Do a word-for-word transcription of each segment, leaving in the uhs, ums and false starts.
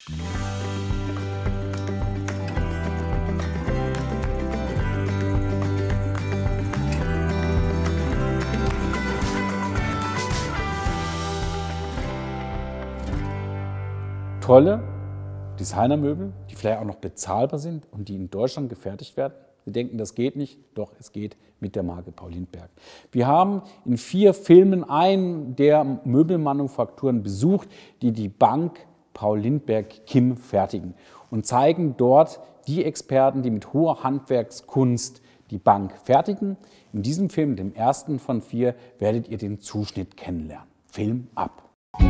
Tolle Designermöbel, die vielleicht auch noch bezahlbar sind und die in Deutschland gefertigt werden. Sie denken, das geht nicht, doch es geht mit der Marke Paul Lindberg. Wir haben in vier Filmen einen der Möbelmanufakturen besucht, die die Bank Paul Lindberg Kim fertigen und zeigen dort die Experten, die mit hoher Handwerkskunst die Bank fertigen. In diesem Film, dem ersten von vier, werdet ihr den Zuschnitt kennenlernen. Film ab!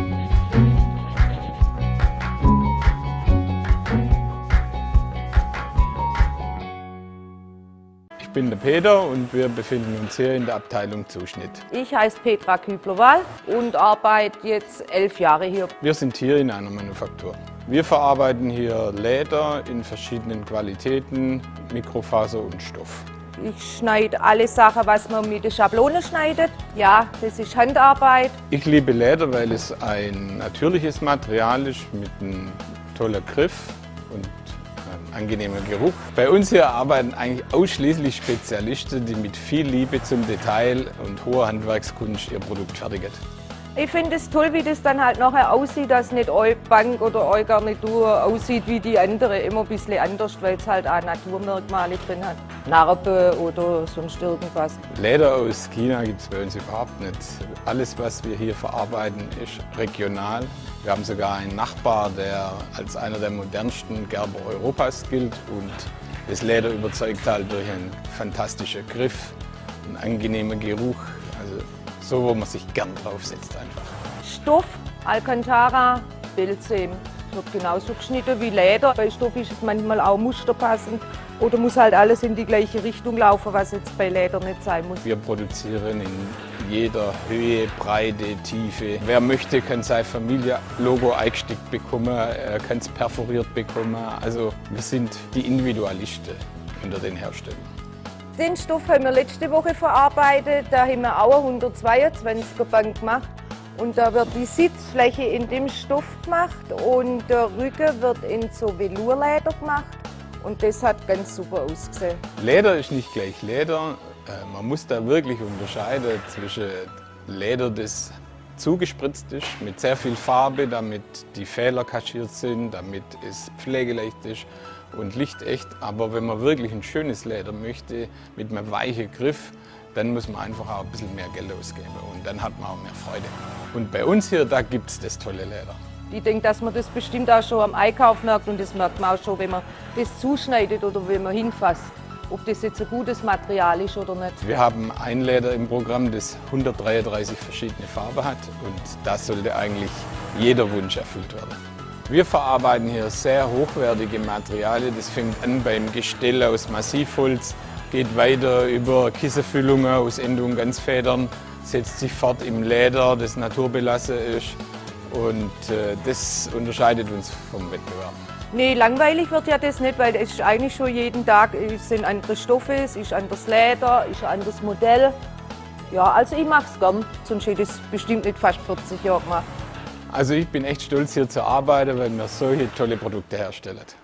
Ich bin der Peter und wir befinden uns hier in der Abteilung Zuschnitt. Ich heiße Petra Kübler-Wall und arbeite jetzt elf Jahre hier. Wir sind hier in einer Manufaktur. Wir verarbeiten hier Leder in verschiedenen Qualitäten, Mikrofaser und Stoff. Ich schneide alle Sachen, was man mit der Schablone schneidet. Ja, das ist Handarbeit. Ich liebe Leder, weil es ein natürliches Material ist mit einem tollen Griff und ein angenehmer Geruch. Bei uns hier arbeiten eigentlich ausschließlich Spezialisten, die mit viel Liebe zum Detail und hoher Handwerkskunst ihr Produkt fertigen. Ich finde es toll, wie das dann halt nachher aussieht, dass nicht eure Bank oder eure Garnitur aussieht wie die andere, immer ein bisschen anders, weil es halt auch Naturmerkmale drin hat. Narbe oder sonst irgendwas. Leder aus China gibt es bei uns überhaupt nicht. Alles, was wir hier verarbeiten, ist regional. Wir haben sogar einen Nachbar, der als einer der modernsten Gerber Europas gilt. Und das Leder überzeugt halt durch einen fantastischen Griff, einen angenehmen Geruch. Also so, wo man sich gern draufsetzt einfach. Stoff, Alcantara, Belzem. Wird genauso geschnitten wie Leder. Bei Stoff ist es manchmal auch musterpassend oder muss halt alles in die gleiche Richtung laufen, was jetzt bei Leder nicht sein muss. Wir produzieren in jeder Höhe, Breite, Tiefe. Wer möchte, kann sein Familienlogo eingestickt bekommen, er kann es perforiert bekommen. Also wir sind die Individualisten unter den Herstellern. Den Stoff haben wir letzte Woche verarbeitet. Da haben wir auch eine hundertzweiundzwanziger Bank gemacht. Und da wird die Sitzfläche in dem Stoff gemacht und der Rücken wird in so Velourleder gemacht. Und das hat ganz super ausgesehen. Leder ist nicht gleich Leder. Man muss da wirklich unterscheiden zwischen Leder, das zugespritzt ist, mit sehr viel Farbe, damit die Fehler kaschiert sind, damit es pflegeleicht ist und lichtecht. Aber wenn man wirklich ein schönes Leder möchte, mit einem weichen Griff, dann muss man einfach auch ein bisschen mehr Geld ausgeben und dann hat man auch mehr Freude. Und bei uns hier, da gibt es das tolle Leder. Ich denke, dass man das bestimmt auch schon am Einkauf merkt und das merkt man auch schon, wenn man das zuschneidet oder wenn man hinfasst, ob das jetzt ein gutes Material ist oder nicht. Wir haben ein Leder im Programm, das hundertdreiunddreißig verschiedene Farben hat und da sollte eigentlich jeder Wunsch erfüllt werden. Wir verarbeiten hier sehr hochwertige Materialien. Das fängt an beim Gestell aus Massivholz, geht weiter über Kissenfüllungen aus Ende- und Ganzfedern, setzt sich fort im Leder, das naturbelassen ist. Und äh, das unterscheidet uns vom Wettbewerb. Nee, langweilig wird ja das nicht, weil es ist eigentlich schon jeden Tag, es sind andere Stoffe, es ist anderes Leder, es ist ein anderes Modell. Ja, also ich mache es gern, sonst hätte ich es bestimmt nicht fast vierzig Jahre gemacht. Also ich bin echt stolz hier zu arbeiten, weil wir solche tolle Produkte herstellen.